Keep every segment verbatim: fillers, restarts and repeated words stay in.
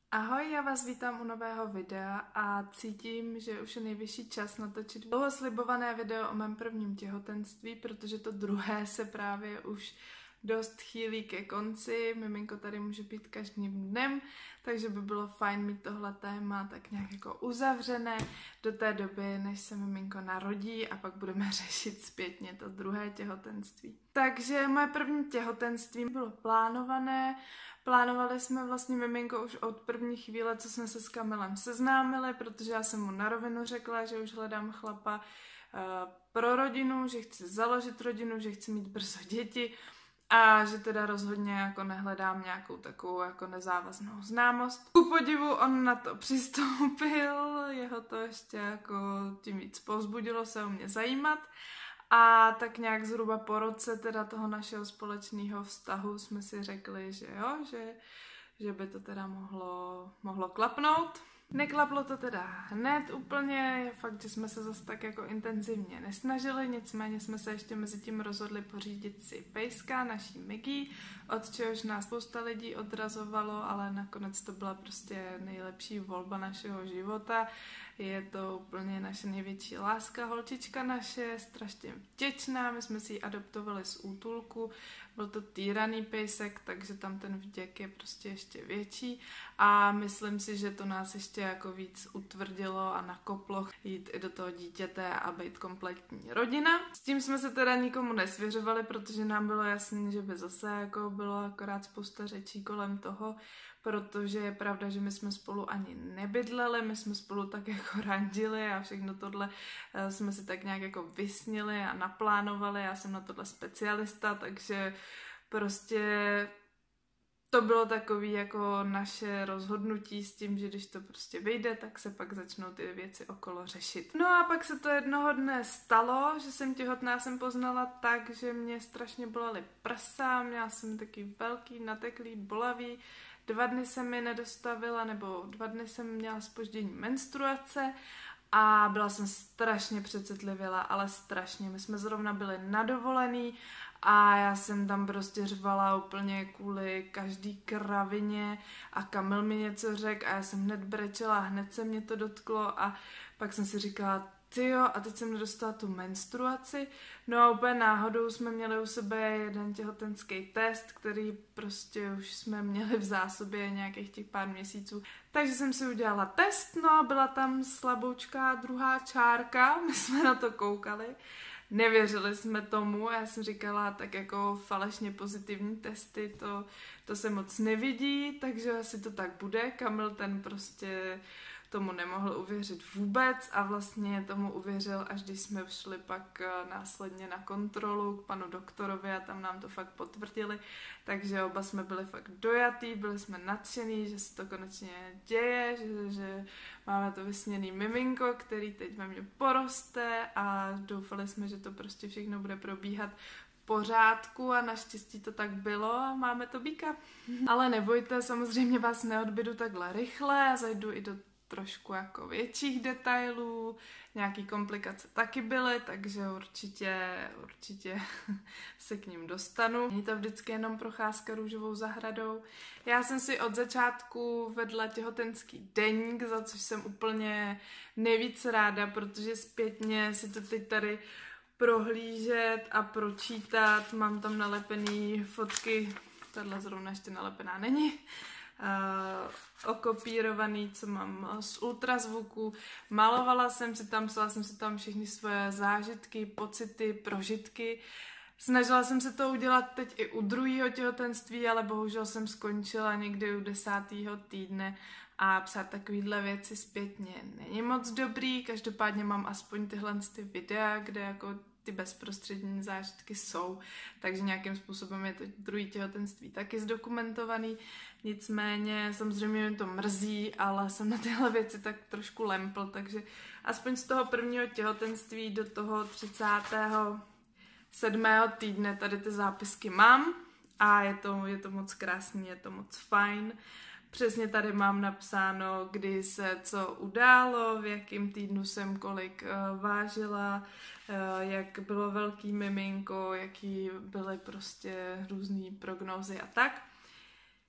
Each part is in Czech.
Ahoj, já vás vítám u nového videa a cítím, že už je nejvyšší čas natočit dlouho slibované video o mém prvním těhotenství, protože to druhé se právě už dost chýlí ke konci. Miminko tady může být každým dnem, takže by bylo fajn mít tohle téma tak nějak jako uzavřené do té doby, než se miminko narodí a pak budeme řešit zpětně to druhé těhotenství. Takže moje první těhotenství bylo plánované. Plánovali jsme vlastně miminko už od první chvíle, co jsme se s Kamilem seznámili, protože já jsem mu na rovinu řekla, že už hledám chlapa uh, pro rodinu, že chci založit rodinu, že chci mít brzo děti a že teda rozhodně jako nehledám nějakou takovou jako nezávaznou známost. Ku podivu on na to přistoupil, jeho to ještě jako tím víc povzbudilo se o mě zajímat. A tak nějak zhruba po roce teda toho našeho společného vztahu jsme si řekli, že jo, že, že by to teda mohlo, mohlo klapnout. Neklaplo to teda hned úplně, je fakt, že jsme se zase tak jako intenzivně nesnažili, nicméně jsme se ještě mezi tím rozhodli pořídit si pejska, naší Maggie, od čehož nás spousta lidí odrazovalo, ale nakonec to byla prostě nejlepší volba našeho života. Je to úplně naše největší láska, holčička naše, strašně vděčná, my jsme si ji adoptovali z útulku, byl to týraný pejsek, takže tam ten vděk je prostě ještě větší a myslím si, že to nás ještě jako víc utvrdilo a nakoplo jít i do toho dítěte a být kompletní rodina. S tím jsme se teda nikomu nesvěřovali, protože nám bylo jasné, že by zase jako bylo akorát spousta řečí kolem toho, protože je pravda, že my jsme spolu ani nebydleli, my jsme spolu tak jako randili a všechno tohle jsme si tak nějak jako vysnili a naplánovali, já jsem na tohle specialista, takže prostě to bylo takový jako naše rozhodnutí s tím, že když to prostě vyjde, tak se pak začnou ty věci okolo řešit. No a pak se to jednoho dne stalo, že jsem těhotná jsem poznala tak, že mě strašně bolely prsa, měla jsem taky velký, nateklý, bolavý. Dva dny jsem mi nedostavila, nebo dva dny jsem měla zpoždění menstruace a byla jsem strašně přecitlivěla, ale strašně. My jsme zrovna byli na dovolený a já jsem tam prostě řvala úplně kvůli každý kravině a Kamil mi něco řekl a já jsem hned brečela, hned se mě to dotklo a pak jsem si říkala, tyjo, a teď jsem nedostala tu menstruaci. No a úplně náhodou jsme měli u sebe jeden těhotenský test, který prostě už jsme měli v zásobě nějakých těch pár měsíců. Takže jsem si udělala test, no a byla tam slaboučká druhá čárka, my jsme na to koukali. Nevěřili jsme tomu, já jsem říkala, tak jako falešně pozitivní testy, to, to se moc nevidí, takže asi to tak bude. Kamil ten prostě tomu nemohl uvěřit vůbec a vlastně tomu uvěřil, až když jsme šli pak následně na kontrolu k panu doktorovi a tam nám to fakt potvrdili, takže oba jsme byli fakt dojatý, byli jsme nadšený, že se to konečně děje, že, že máme to vysněný miminko, který teď ve mně poroste a doufali jsme, že to prostě všechno bude probíhat pořádku a naštěstí to tak bylo a máme to býka. Ale nebojte, samozřejmě vás neodbydu takhle rychle, zajdu i do trošku jako větších detailů, nějaký komplikace taky byly, takže určitě, určitě se k ním dostanu. Není to vždycky jenom procházka růžovou zahradou. Já jsem si od začátku vedla těhotenský deník, za což jsem úplně nejvíc ráda, protože zpětně si to teď tady prohlížet a pročítat. Mám tam nalepený fotky, tahle zrovna ještě nalepená není, Uh, okopírovaný, co mám z ultrazvuku. Malovala jsem si tam, psala jsem si tam všechny svoje zážitky, pocity, prožitky. Snažila jsem se to udělat teď i u druhého těhotenství, ale bohužel jsem skončila někdy u desátého týdne a psát takovýhle věci zpětně není moc dobrý. Každopádně mám aspoň tyhle ty videa, kde jako ty bezprostřední zážitky jsou, takže nějakým způsobem je to druhý těhotenství taky zdokumentovaný. Nicméně samozřejmě mě to mrzí, ale jsem na tyhle věci tak trošku lempl, takže aspoň z toho prvního těhotenství do toho třicátého sedmého týdne tady ty zápisky mám a je to, je to moc krásný, je to moc fajn. Přesně tady mám napsáno, kdy se co událo, v jakém týdnu jsem kolik uh, vážila, uh, jak bylo velký miminko, jaký byly prostě různý prognózy a tak.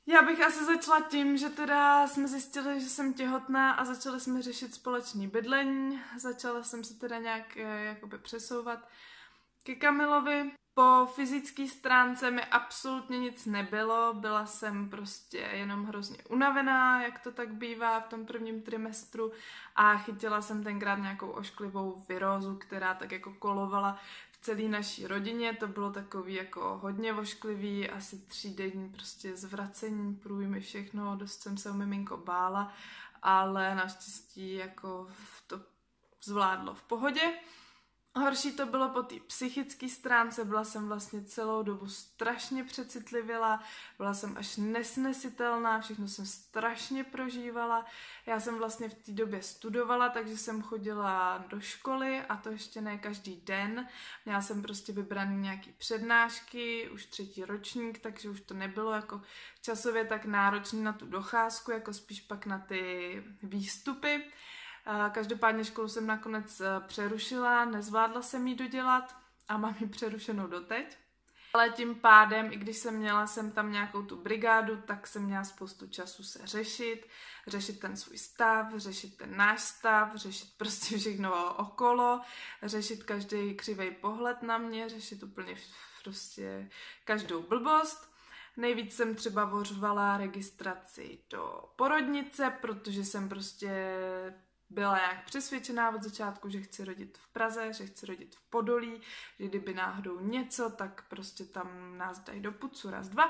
Já bych asi začala tím, že teda jsme zjistili, že jsem těhotná a začali jsme řešit společný bydlení. Začala jsem se teda nějak eh, jakoby přesouvat ke Kamilovi. Po fyzické stránce mi absolutně nic nebylo, byla jsem prostě jenom hrozně unavená, jak to tak bývá v tom prvním trimestru a chytila jsem tenkrát nějakou ošklivou virózu, která tak jako kolovala v celé naší rodině, to bylo takový jako hodně ošklivý, asi třídenní prostě zvracení, průjmy, všechno, dost jsem se o miminko bála, ale naštěstí jako to zvládlo v pohodě. Horší to bylo po té psychické stránce, byla jsem vlastně celou dobu strašně přecitlivěla, byla jsem až nesnesitelná, všechno jsem strašně prožívala. Já jsem vlastně v té době studovala, takže jsem chodila do školy a to ještě ne každý den. Měla jsem prostě vybraný nějaký přednášky, už třetí ročník, takže už to nebylo jako časově tak náročné na tu docházku, jako spíš pak na ty výstupy. Každopádně školu jsem nakonec přerušila, nezvládla jsem ji dodělat a mám ji přerušenou doteď. Ale tím pádem, i když jsem měla jsem tam nějakou tu brigádu, tak jsem měla spoustu času se řešit, řešit ten svůj stav, řešit ten náš stav, řešit prostě všechno okolo, řešit každý křivej pohled na mě, řešit úplně prostě každou blbost. Nejvíc jsem třeba vořvala registraci do porodnice, protože jsem prostě byla nějak přesvědčená od začátku, že chci rodit v Praze, že chci rodit v Podolí, že kdyby náhodou něco, tak prostě tam nás dají do pucu raz, dva.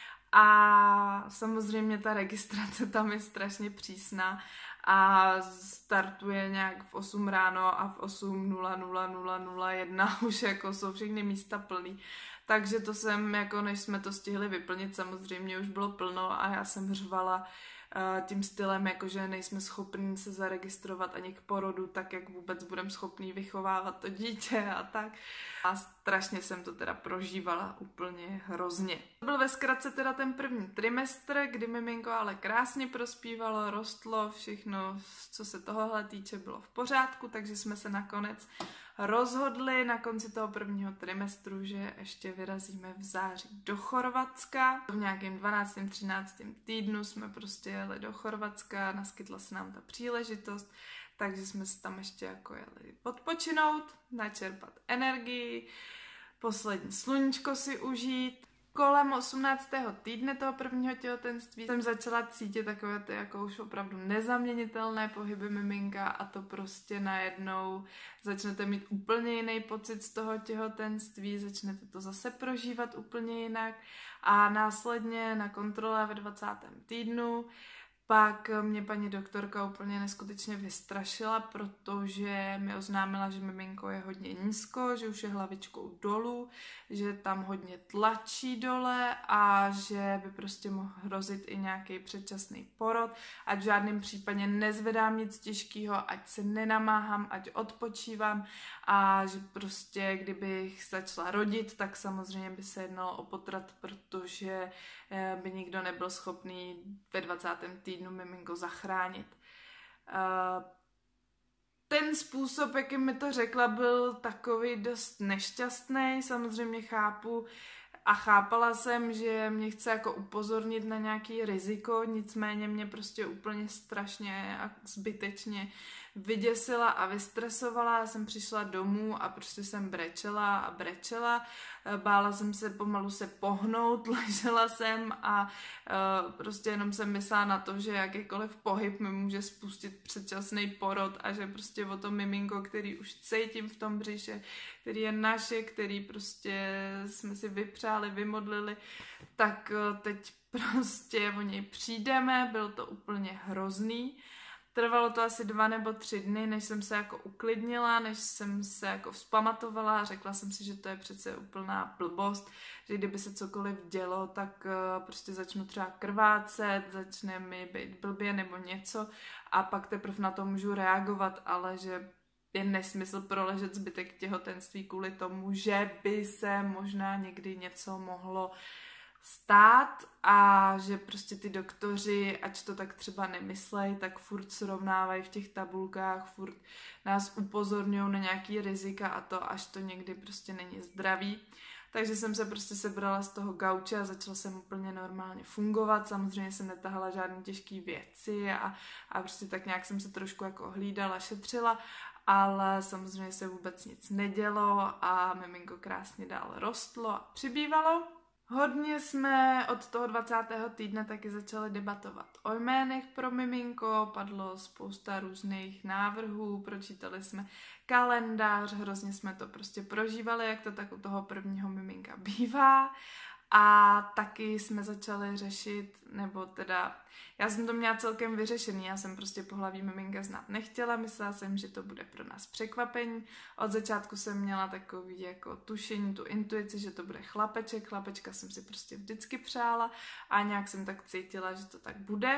A samozřejmě ta registrace tam je strašně přísná a startuje nějak v osm ráno a v osm nula nula nula nula jedna už jako jsou všechny místa plný. Takže to jsem, jako než jsme to stihli vyplnit, samozřejmě už bylo plno a já jsem řvala tím stylem, jakože nejsme schopní se zaregistrovat ani k porodu, tak jak vůbec budeme schopní vychovávat to dítě a tak. A strašně jsem to teda prožívala úplně hrozně. To byl ve zkratce teda ten první trimestr, kdy miminko ale krásně prospívalo, rostlo, všechno, co se tohohle týče, bylo v pořádku, takže jsme se nakonec rozhodli na konci toho prvního trimestru, že ještě vyrazíme v září do Chorvatska. V nějakém dvanáctém třináctém týdnu jsme prostě jeli do Chorvatska, naskytla se nám ta příležitost, takže jsme se tam ještě jako jeli odpočinout, načerpat energii, poslední sluníčko si užít. Kolem osmnáctého týdne toho prvního těhotenství jsem začala cítit takové ty jako už opravdu nezaměnitelné pohyby miminka a to prostě najednou začnete mít úplně jiný pocit z toho těhotenství, začnete to zase prožívat úplně jinak a následně na kontrole ve dvacátém týdnu pak mě paní doktorka úplně neskutečně vystrašila, protože mi oznámila, že miminko je hodně nízko, že už je hlavičkou dolů, že tam hodně tlačí dole a že by prostě mohl hrozit i nějaký předčasný porod, ať v žádném případě nezvedám nic těžkého, ať se nenamáhám, ať odpočívám a že prostě kdybych začala rodit, tak samozřejmě by se jednalo o potrat, protože by nikdo nebyl schopný ve dvacátém týdnu miminko zachránit. Ten způsob, jakým mi to řekla, byl takový dost nešťastný. Samozřejmě chápu a chápala jsem, že mě chce jako upozornit na nějaký riziko, nicméně mě prostě úplně strašně a zbytečně vyděsila a vystresovala. Já jsem přišla domů a prostě jsem brečela a brečela. Bála jsem se pomalu se pohnout, ležela jsem a uh, prostě jenom jsem myslela na to, že jakýkoliv pohyb mi může spustit předčasný porod a že prostě o to miminko, který už cítím v tom břiše, který je naše, který prostě jsme si vypřáli, vymodlili, tak uh, teď prostě o něj přijdeme, byl to úplně hrozný. Trvalo to asi dva nebo tři dny, než jsem se jako uklidnila, než jsem se jako vzpamatovala a řekla jsem si, že to je přece úplná blbost, že kdyby se cokoliv dělo, tak uh, prostě začnu třeba krvácet, začne mi být blbě nebo něco a pak teprve na to můžu reagovat, ale že je nesmysl proležet zbytek těhotenství kvůli tomu, že by se možná někdy něco mohlo stát a že prostě ty doktoři, ať to tak třeba nemyslej, tak furt srovnávají v těch tabulkách, furt nás upozorňují na nějaký rizika a to, až to někdy prostě není zdravý. takže jsem se prostě sebrala z toho gauče a začala jsem úplně normálně fungovat. Samozřejmě jsem netahala žádné těžké věci a, a prostě tak nějak jsem se trošku jako hlídala, šetřila, ale samozřejmě se vůbec nic nedělo a miminko krásně dál rostlo a přibývalo. Hodně jsme od toho dvacátého týdne taky začali debatovat o jménech pro miminko, padlo spousta různých návrhů, pročítali jsme kalendář, hrozně jsme to prostě prožívali, jak to tak u toho prvního miminka bývá. A taky jsme začali řešit, nebo teda, já jsem to měla celkem vyřešený, já jsem prostě pohlaví miminka znát nechtěla, myslela jsem, že to bude pro nás překvapení. Od začátku jsem měla takový jako tušení, tu intuici, že to bude chlapeček, chlapečka jsem si prostě vždycky přála a nějak jsem tak cítila, že to tak bude.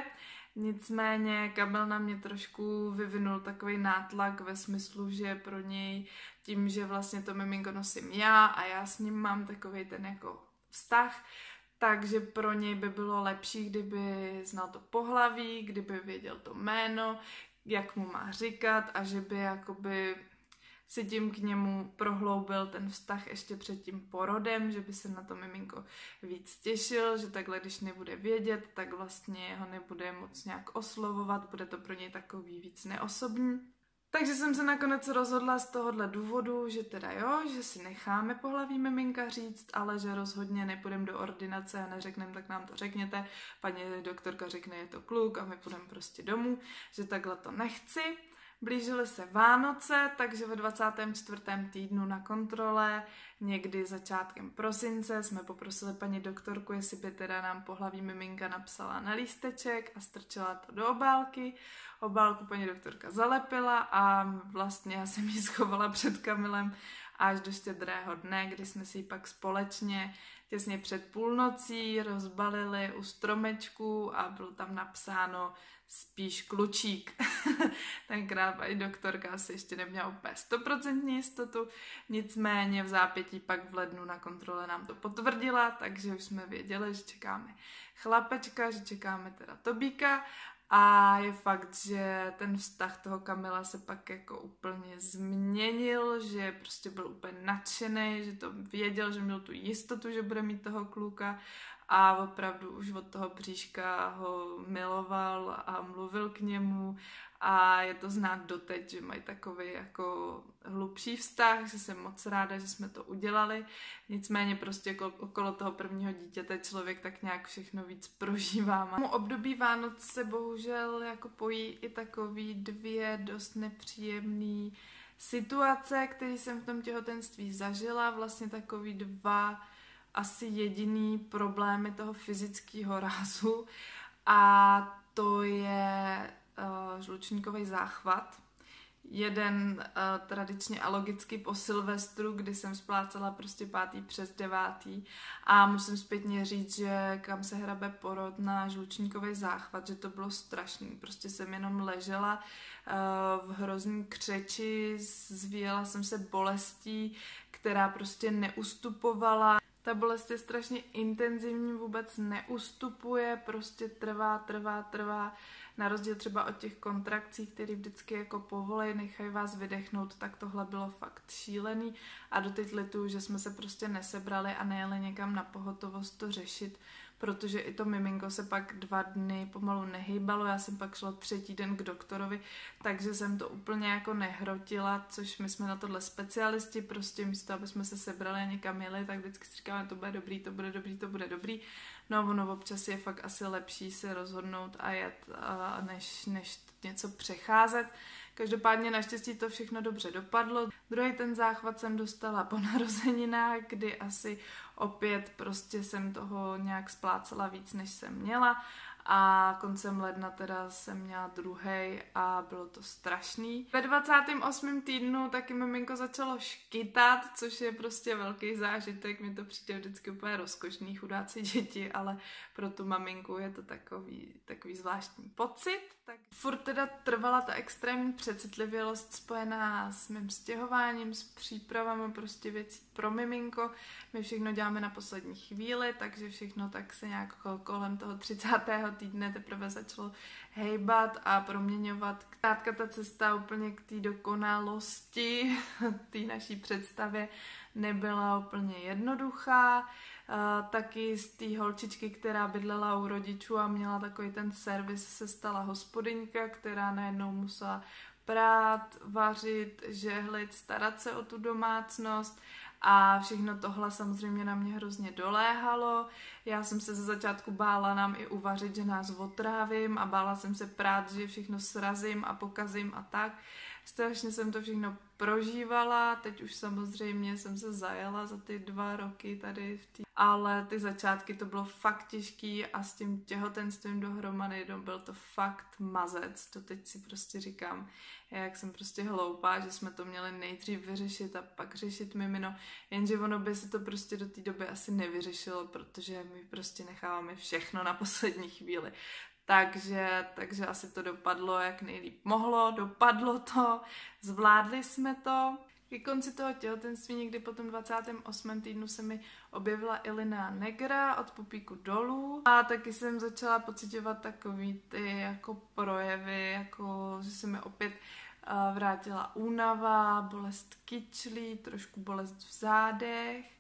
Nicméně Kamil na mě trošku vyvinul takový nátlak ve smyslu, že pro něj tím, že vlastně to miminko nosím já a já s ním mám takový ten jako vztah, takže pro něj by bylo lepší, kdyby znal to pohlaví, kdyby věděl to jméno, jak mu má říkat a že by jakoby si tím k němu prohloubil ten vztah ještě před tím porodem, že by se na to miminko víc těšil, že takhle, když nebude vědět, tak vlastně ho nebude moc nějak oslovovat, bude to pro něj takový víc neosobní. Takže jsem se nakonec rozhodla z tohohle důvodu, že teda jo, že si necháme pohlaví miminka říct, ale že rozhodně nepůjdeme do ordinace a neřekneme, tak nám to řekněte, paní doktorka řekne, je to kluk a my půjdeme prostě domů, že takhle to nechci. Blížily se Vánoce, takže ve dvacátém čtvrtém týdnu na kontrole, někdy začátkem prosince, jsme poprosili paní doktorku, jestli by teda nám pohlaví miminka napsala na lísteček a strčila to do obálky. Obálku paní doktorka zalepila a vlastně já jsem ji schovala před Kamilem až do štědrého dne, kdy jsme si ji pak společně těsně před půlnocí rozbalili u stromečku a bylo tam napsáno spíš klučík. Tenkrát paní doktorka asi ještě neměla úplně stoprocentní jistotu, nicméně v zápětí pak v lednu na kontrole nám to potvrdila, takže už jsme věděli, že čekáme chlapečka, že čekáme teda Tobíka. A je fakt, že ten vztah toho Kamila se pak jako úplně změnil, že prostě byl úplně nadšený, že to věděl, že měl tu jistotu, že bude mít toho kluka a opravdu už od toho bříška ho miloval a mluvil k němu a je to znát doteď, že mají takový jako hlubší vztah, že jsem moc ráda, že jsme to udělali. Nicméně prostě okolo toho prvního dítěte člověk tak nějak všechno víc prožívá. Mu období Vánoc se bohužel jako pojí i takový dvě dost nepříjemný situace, které jsem v tom těhotenství zažila. Vlastně takový dva asi jediný problémy toho fyzického rázu a to je uh, žlučníkový záchvat. Jeden uh, tradičně a logicky po Silvestru, kdy jsem splácela prostě pátý přes devátý a musím zpětně říct, že kam se hrabe porod na žlučníkový záchvat, že to bylo strašný. Prostě jsem jenom ležela uh, v hrozný křeči, zvíjela jsem se bolestí, která prostě neustupovala. Ta bolest je strašně intenzivní, vůbec neustupuje, prostě trvá, trvá, trvá. Na rozdíl třeba od těch kontrakcí, které vždycky jako povolej, nechají vás vydechnout, tak tohle bylo fakt šílený. A doteď lituju, že jsme se prostě nesebrali a nejeli někam na pohotovost to řešit, protože i to miminko se pak dva dny pomalu nehýbalo, já jsem pak šla třetí den k doktorovi, takže jsem to úplně jako nehrotila, což my jsme na tohle specialisti, prostě místo, aby jsme se sebrali a někam jeli, tak vždycky si říkáme, to bude dobrý, to bude dobrý, to bude dobrý. No ono občas je fakt asi lepší se rozhodnout a jet, a než, než něco přecházet. Každopádně naštěstí to všechno dobře dopadlo. Druhý ten záchvat jsem dostala po narozeninách, kdy asi opět prostě jsem toho nějak splácela víc, než jsem měla. A koncem ledna teda jsem měla druhej a bylo to strašný. Ve dvacátém osmém týdnu taky miminko začalo škytat, což je prostě velký zážitek. Mi to přijde vždycky úplně rozkošný, chudáci děti, ale pro tu maminku je to takový, takový zvláštní pocit. Tak furt teda trvala ta extrémní přecitlivělost spojená s mým stěhováním, s přípravami prostě věcí pro miminko. My všechno děláme na poslední chvíli, takže všechno tak se nějak kolem toho třicátého týdne teprve začalo hejbat a proměňovat. Krátka ta cesta úplně k té dokonalosti, té naší představě, nebyla úplně jednoduchá. Uh, taky z té holčičky, která bydlela u rodičů a měla takový ten servis, se stala hospodyňka, která najednou musela prát, vařit, žehlit, starat se o tu domácnost a všechno tohle samozřejmě na mě hrozně doléhalo. Já jsem se ze začátku bála nám i uvařit, že nás otrávím a bála jsem se prát, že všechno srazím a pokazím a tak. Strašně jsem to všechno prožívala, teď už samozřejmě jsem se zajela za ty dva roky tady v té, ale ty začátky to bylo fakt těžký a s tím těhotenstvím dohromady no, byl to fakt mazec, to teď si prostě říkám, jak jsem prostě hloupá, že jsme to měli nejdřív vyřešit a pak řešit mimino, jenže ono by se to prostě do té doby asi nevyřešilo, protože my prostě necháváme všechno na poslední chvíli. Takže, takže asi to dopadlo, jak nejlíp mohlo, dopadlo to, zvládli jsme to. Ke konci toho těhotenství někdy po tom dvacátém osmém týdnu se mi objevila i linea negra od pupíku dolů a taky jsem začala pociťovat takový ty jako projevy, jako že se mi opět uh, vrátila únava, bolest kyčlí, trošku bolest v zádech.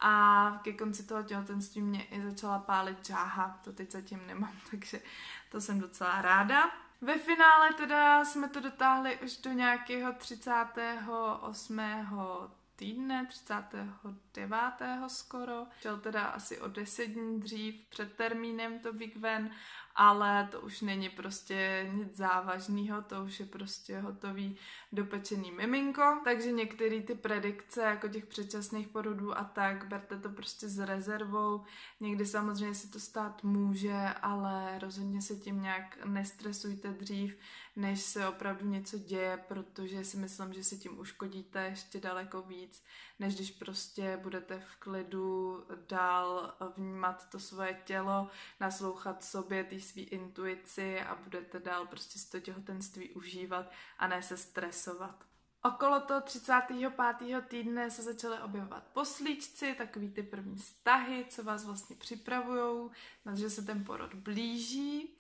A ke konci toho těhotenství mě i začala pálit žáha, to teď zatím nemám, takže to jsem docela ráda. Ve finále teda jsme to dotáhli už do nějakého třicátého osmého týdne, třicátého devátého skoro. Šel teda asi o deset dní dřív před termínem to Big Van, ale to už není prostě nic závažného, to už je prostě hotový dopečený miminko. Takže některé ty predikce jako těch předčasných porodů a tak, berte to prostě s rezervou. Někdy samozřejmě se to stát může, ale rozhodně se tím nějak nestresujte dřív, než se opravdu něco děje, protože si myslím, že si tím uškodíte ještě daleko víc, než když prostě budete v klidu dál vnímat to svoje tělo, naslouchat sobě, té svý intuici a budete dál prostě si to těhotenství užívat a ne se stresovat. Okolo toho třicátého pátého týdne se začaly objevovat poslíčci, takový ty první vztahy, co vás vlastně připravujou, na že se ten porod blíží.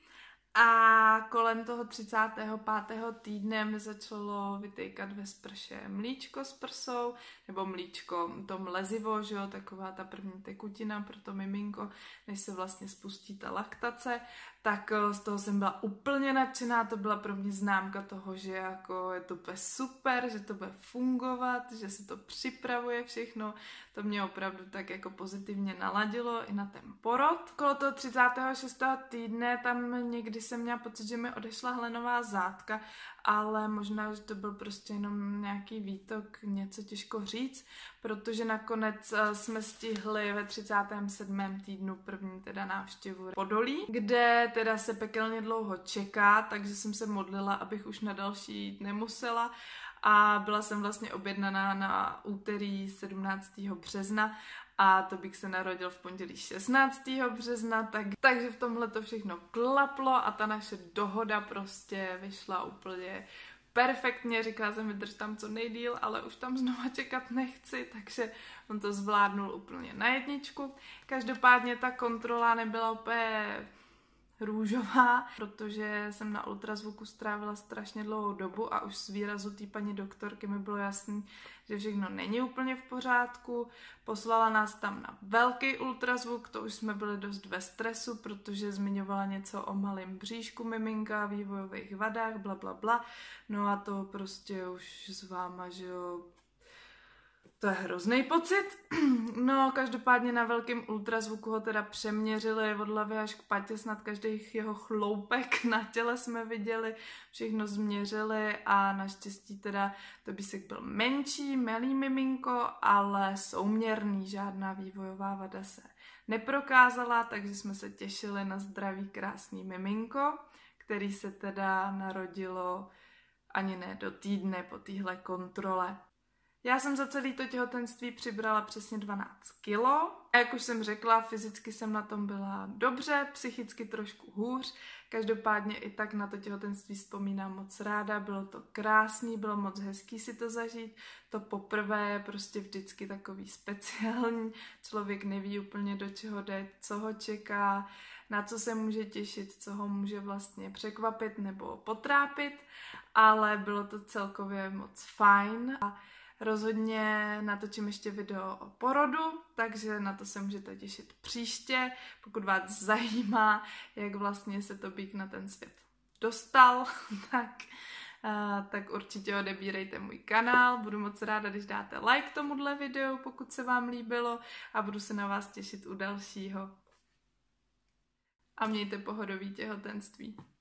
A kolem toho třicátého pátého týdne mi začalo vytejkat ve sprše mlíčko s prsou, nebo mlíčko, to mlezivo, že jo, taková ta první tekutina pro to miminko, než se vlastně spustí ta laktace, tak z toho jsem byla úplně nadšená, to byla pro mě známka toho, že jako je to úplně super, že to bude fungovat, že se to připravuje všechno, to mě opravdu tak jako pozitivně naladilo i na ten porod. Kolo toho třicátého šestého týdne tam někdy jsem měla pocit, že mi odešla hlenová zátka, ale možná, že to byl prostě jenom nějaký výtok, něco těžko říct, protože nakonec jsme stihli ve třicátém sedmém týdnu první teda návštěvu Podolí, kde teda se pekelně dlouho čeká, takže jsem se modlila, abych už na další jít nemusela a byla jsem vlastně objednaná na úterý sedmnáctého března a to bych se narodil v pondělí šestnáctého března, tak, takže v tomhle to všechno klaplo a ta naše dohoda prostě vyšla úplně perfektně, říkala jsem, vydrž tam co nejdýl, ale už tam znova čekat nechci, takže on to zvládnul úplně na jedničku. Každopádně ta kontrola nebyla úplně růžová, protože jsem na ultrazvuku strávila strašně dlouhou dobu a už z výrazu té paní doktorky mi bylo jasný, že všechno není úplně v pořádku. Poslala nás tam na velký ultrazvuk, to už jsme byli dost ve stresu, protože zmiňovala něco o malém bříšku miminka, vývojových vadách, bla, bla, bla. No a to prostě už s váma, že jo, to je hrozný pocit. No, každopádně na velkém ultrazvuku ho teda přeměřili od hlavy až k patě, snad každý jeho chloupek na těle jsme viděli, všechno změřili a naštěstí teda to bísek byl menší, malý miminko, ale souměrný, žádná vývojová vada se neprokázala, takže jsme se těšili na zdravý, krásný miminko, který se teda narodilo ani ne do týdne po téhle kontrole. Já jsem za celé to těhotenství přibrala přesně dvanáct kilo. A jak už jsem řekla, fyzicky jsem na tom byla dobře, psychicky trošku hůř. Každopádně i tak na to těhotenství vzpomínám moc ráda. Bylo to krásný, bylo moc hezký si to zažít. To poprvé je prostě vždycky takový speciální. Člověk neví úplně, do čeho jde, co ho čeká, na co se může těšit, co ho může vlastně překvapit nebo potrápit. Ale bylo to celkově moc fajn. A rozhodně natočím ještě video o porodu, takže na to se můžete těšit příště. Pokud vás zajímá, jak vlastně se to býk na ten svět dostal, tak, uh, tak určitě odebírejte můj kanál. Budu moc ráda, když dáte like tomuhle videu, pokud se vám líbilo, a budu se na vás těšit u dalšího. A mějte pohodový těhotenství.